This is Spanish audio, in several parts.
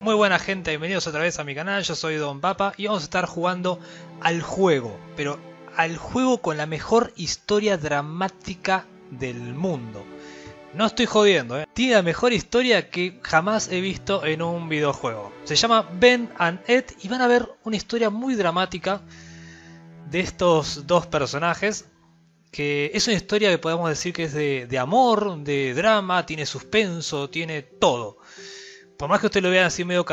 Muy buena gente, bienvenidos otra vez a mi canal, yo soy Don Papa y vamos a estar jugando al juego, pero al juego con la mejor historia dramática del mundo. No estoy jodiendo, tiene la mejor historia que jamás he visto en un videojuego. Se llama Ben and Ed y van a ver una historia muy dramática de estos dos personajes. Que es una historia que podemos decir que es de amor, de drama, tiene suspenso, tiene todo. Por más que usted lo vea así medio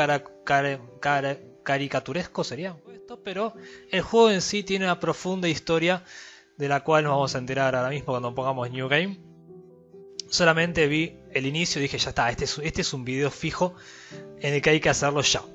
caricaturesco sería esto, pero el juego en sí tiene una profunda historia de la cual nos vamos a enterar ahora mismo cuando pongamos New Game. Solamente vi el inicio y dije ya está, este es un video fijo en el que hay que hacerlo ya.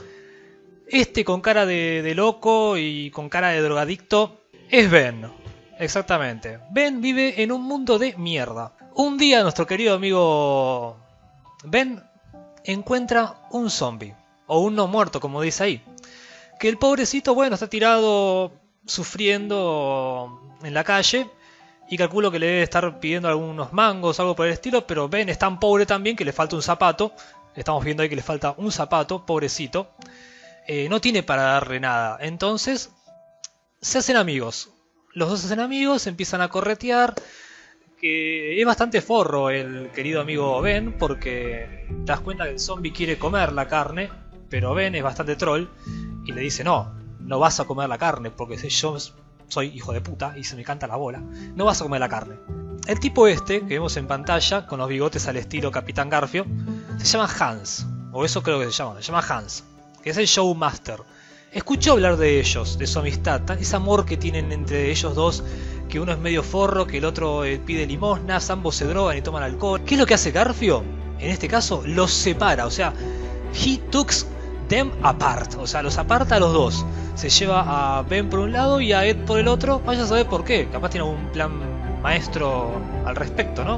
Este con cara de loco y con cara de drogadicto es Ben. Exactamente. Ben vive en un mundo de mierda. Un día nuestro querido amigo Ben encuentra un zombie, o un no muerto como dice ahí. Que el pobrecito, bueno, está tirado sufriendo en la calle y calculo que le debe estar pidiendo algunos mangos, algo por el estilo, pero Ben es tan pobre también que le falta un zapato. Estamos viendo ahí que le falta un zapato, pobrecito. No tiene para darle nada, entonces se hacen amigos. Los dos se hacen amigos, empiezan a corretear. Que es bastante forro el querido amigo Ben, porque te das cuenta que el zombie quiere comer la carne, pero Ben es bastante troll y le dice no vas a comer la carne, porque yo soy hijo de puta y se me canta la bola, no vas a comer la carne. El tipo este que vemos en pantalla, con los bigotes al estilo Capitán Garfio, se llama Hans, o eso creo que se llama Hans, que es el Showmaster. Escuché hablar de ellos, de su amistad, ese amor que tienen entre ellos dos, que uno es medio forro, que el otro pide limosnas, ambos se drogan y toman alcohol. ¿Qué es lo que hace Garfio? En este caso los separa, o sea, he took them apart, o sea, los aparta a los dos. Se lleva a Ben por un lado y a Ed por el otro, vaya a saber por qué, capaz tiene un plan maestro al respecto, ¿no?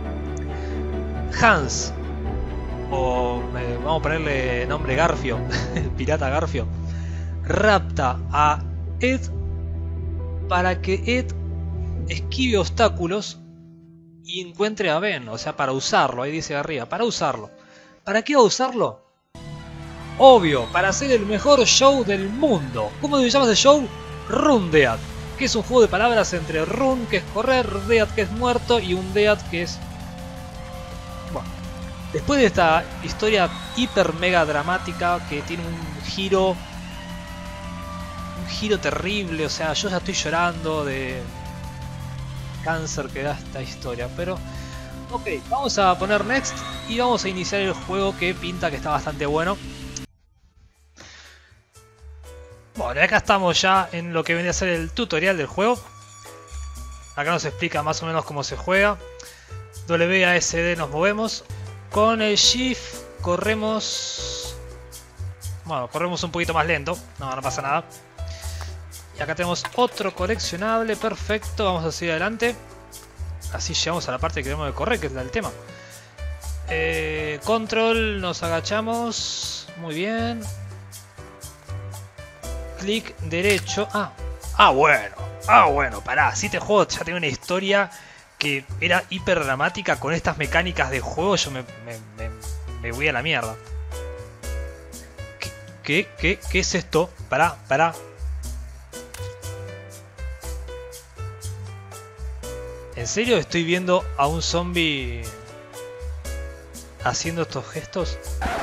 Hans, o vamos a ponerle nombre Garfio, el pirata Garfio, rapta a Ed para que Ed esquive obstáculos y encuentre a Ben, o sea, para usarlo, ahí dice arriba, para usarlo. ¿Para qué va a usarlo? Obvio, para hacer el mejor show del mundo. ¿Cómo se llama ese show? Run Dead, que es un juego de palabras entre run, que es correr, dead, que es muerto, y un dead, que es... Bueno, después de esta historia hiper mega dramática que tiene un giro terrible, o sea, yo ya estoy llorando de cáncer que da esta historia, pero ok, vamos a poner next y vamos a iniciar el juego, que pinta que está bastante bueno. Bueno, acá estamos ya en lo que viene a ser el tutorial del juego. Acá nos explica más o menos cómo se juega. WASD nos movemos, con el Shift corremos, bueno, corremos un poquito más lento, no pasa nada. Y acá tenemos otro coleccionable, perfecto, vamos a seguir adelante. Así llegamos a la parte que debemos de correr, que es el tema. Control, nos agachamos, muy bien. Clic derecho, bueno, pará, si este juego ya tiene una historia que era hiper dramática, con estas mecánicas de juego yo me voy a la mierda. ¿Qué es esto? Pará. ¿En serio estoy viendo a un zombie haciendo estos gestos?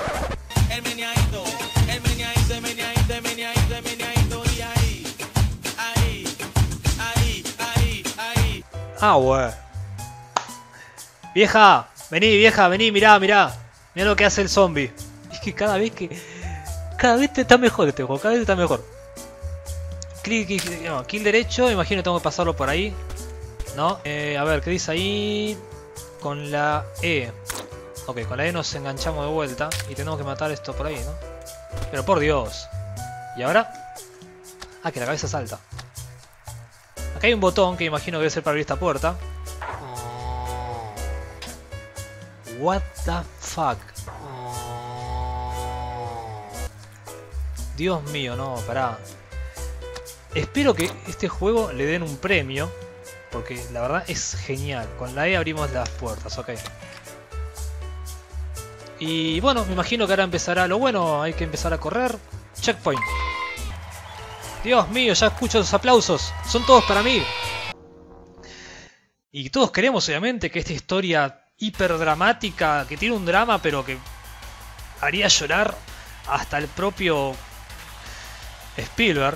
Bueno. Vení, mirá lo que hace el zombie. Es que cada vez está mejor este juego, cada vez está mejor. Clic derecho, imagino que tengo que pasarlo por ahí. ¿No? A ver, ¿qué dice ahí? Con la E. Ok, con la E nos enganchamos de vuelta y tenemos que matar esto por ahí, ¿no? Pero por Dios. ¿Y ahora? Que la cabeza salta. Acá hay un botón que imagino que debe ser para abrir esta puerta. What the fuck? Dios mío, no, pará. Espero que este juego le den un premio, porque la verdad es genial. Con la E abrimos las puertas, ok. Y bueno, me imagino que ahora empezará lo bueno. Hay que empezar a correr. Checkpoint. Dios mío, ya escucho los aplausos. Son todos para mí. Y todos queremos, obviamente, que esta historia hiper dramática, que tiene un drama, pero que haría llorar hasta el propio Spielberg.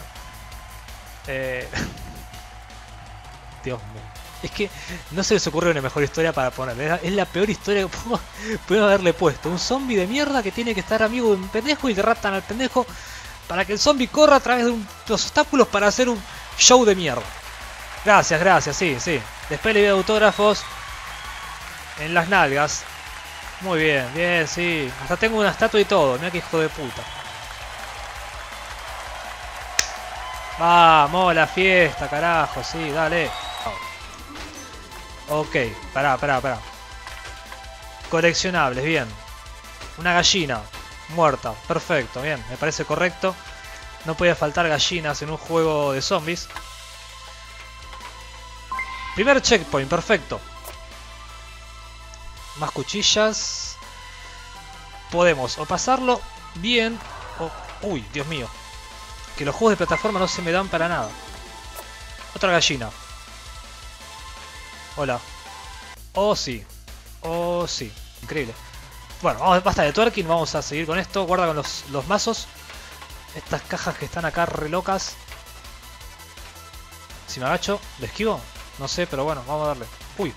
Dios mío. Es que no se les ocurrió una mejor historia para ponerle. Es la peor historia que pudieron haberle puesto. Un zombie de mierda que tiene que estar amigo de un pendejo y le raptan al pendejo para que el zombie corra a través de los obstáculos para hacer un show de mierda. Gracias, gracias, sí, sí. Después le doy autógrafos en las nalgas. Muy bien, bien, sí. Hasta tengo una estatua y todo. Mira que hijo de puta. Vamos, la fiesta, carajo, sí, dale. Ok, pará. Coleccionables, bien. Una gallina, muerta, perfecto, bien, me parece correcto. No podía faltar gallinas en un juego de zombies. Primer checkpoint, perfecto. Más cuchillas. Podemos o pasarlo bien o... Uy, Dios mío. Que los juegos de plataforma no se me dan para nada. Otra gallina. Hola. Oh sí. Oh sí. Increíble. Bueno, basta de twerking. Vamos a seguir con esto. Guarda con los mazos. Estas cajas que están acá re locas. Si me agacho, ¿le esquivo? No sé, pero bueno, vamos a darle. Uy.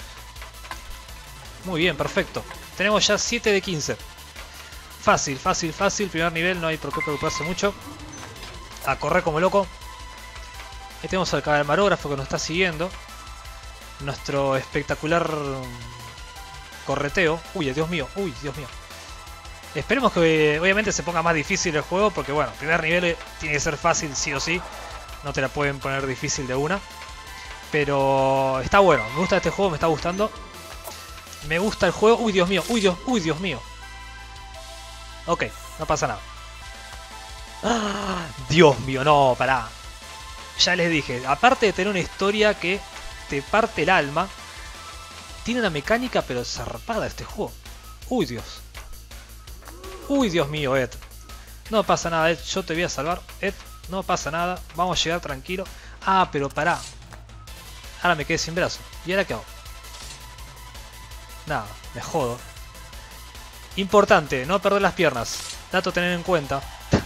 Muy bien, perfecto. Tenemos ya 7 de 15. Fácil. Primer nivel, no hay por qué preocuparse mucho. A correr como loco. Ahí tenemos al camarógrafo que nos está siguiendo. Nuestro espectacular correteo. Uy, Dios mío. Esperemos que obviamente se ponga más difícil el juego. Porque bueno, primer nivel tiene que ser fácil sí o sí. No te la pueden poner difícil de una. Pero está bueno. Me gusta este juego, me está gustando. Me gusta el juego. Uy, Dios mío. Uy, Dios mío. Ok, no pasa nada. ¡Ah! Dios mío, no, pará. Ya les dije, aparte de tener una historia que te parte el alma, tiene una mecánica pero zarpada este juego. Uy, Dios. Uy, Dios mío, Ed. No pasa nada, Ed, yo te voy a salvar. Ed, no pasa nada, vamos a llegar tranquilo. Ah, pero pará. Ahora me quedé sin brazo. ¿Y ahora qué hago? Nada, me jodo. Importante, no perder las piernas. Dato a tener en cuenta.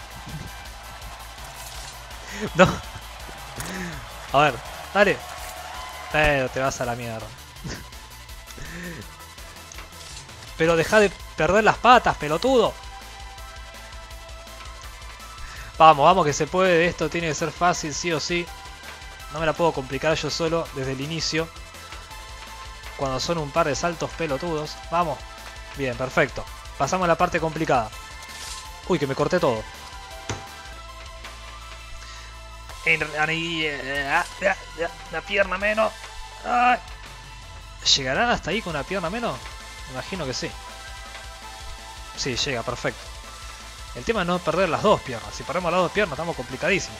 No. A ver, dale. Pero te vas a la mierda. Pero deja de perder las patas, pelotudo. Vamos, que se puede. Esto tiene que ser fácil, sí o sí. No me la puedo complicar yo solo desde el inicio. Cuando son un par de saltos pelotudos. Vamos. Bien, perfecto. Pasamos a la parte complicada. Uy, que me corté todo. La pierna menos. Ay. ¿Llegarán hasta ahí con una pierna menos? Me imagino que sí. Sí, llega, perfecto. El tema es no perder las dos piernas. Si perdemos las dos piernas estamos complicadísimos.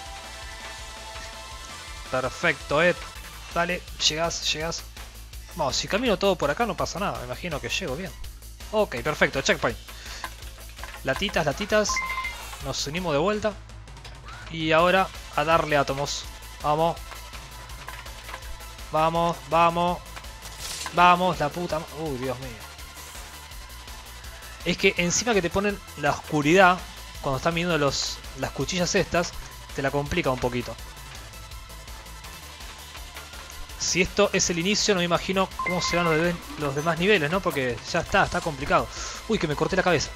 Perfecto, Ed. Dale, llegás. Vamos, si camino todo por acá no pasa nada. Me imagino que llego bien. Ok, perfecto, checkpoint. Latitas. Nos unimos de vuelta. Y ahora a darle átomos. Vamos, la puta. Uy, Dios mío. Es que encima que te ponen la oscuridad, cuando están viendo las cuchillas estas, te la complica un poquito. Si esto es el inicio, no me imagino cómo serán los demás niveles, ¿no? Porque ya está complicado. Uy, que me corté la cabeza.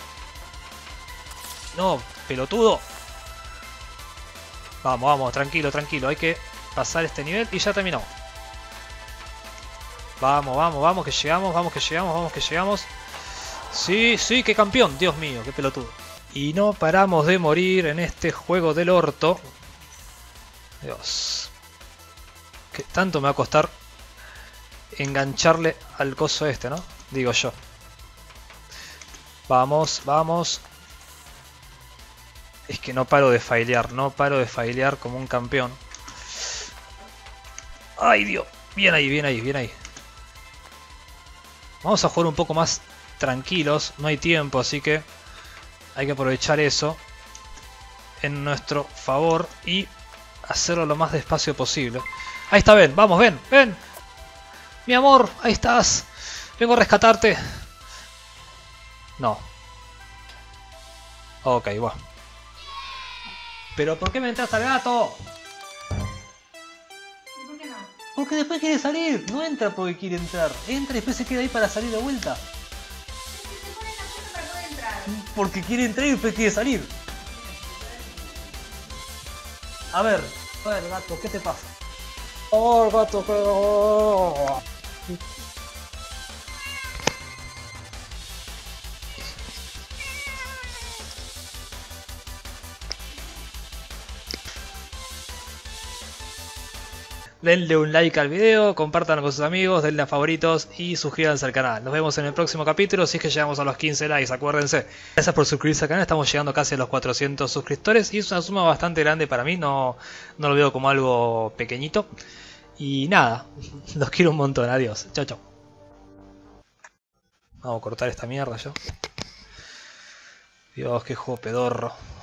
No, pelotudo. Vamos, tranquilo. Hay que pasar este nivel y ya terminó. Vamos, que llegamos. Sí, qué campeón. Dios mío, qué pelotudo. Y no paramos de morir en este juego del orto. Dios. Que tanto me va a costar engancharle al coso este, ¿no? Digo yo. Vamos. Es que no paro de failear como un campeón. ¡Ay, Dios! Bien ahí. Vamos a jugar un poco más tranquilos, no hay tiempo, así que hay que aprovechar eso en nuestro favor y hacerlo lo más despacio posible. Ahí está, ven, vamos, ven, ven. Mi amor, ahí estás. Vengo a rescatarte. No. Ok, va. ¿Pero por qué me entraste al gato? ¿Y por qué no? Porque después quiere salir. No entra porque quiere entrar. Entra y después se queda ahí para salir de vuelta. Se pone la cosa para poder entrar. Porque quiere entrar y después quiere salir. A ver, gato, ¿qué te pasa? Oh, gato, denle un like al video, compártanlo con sus amigos, denle a favoritos y suscríbanse al canal. Nos vemos en el próximo capítulo si es que llegamos a los 15 likes, acuérdense. Gracias por suscribirse al canal, estamos llegando casi a los 400 suscriptores y es una suma bastante grande para mí, no lo veo como algo pequeñito. Y nada, los quiero un montón, adiós, chao chao. Vamos a cortar esta mierda yo. Dios, qué juego pedorro.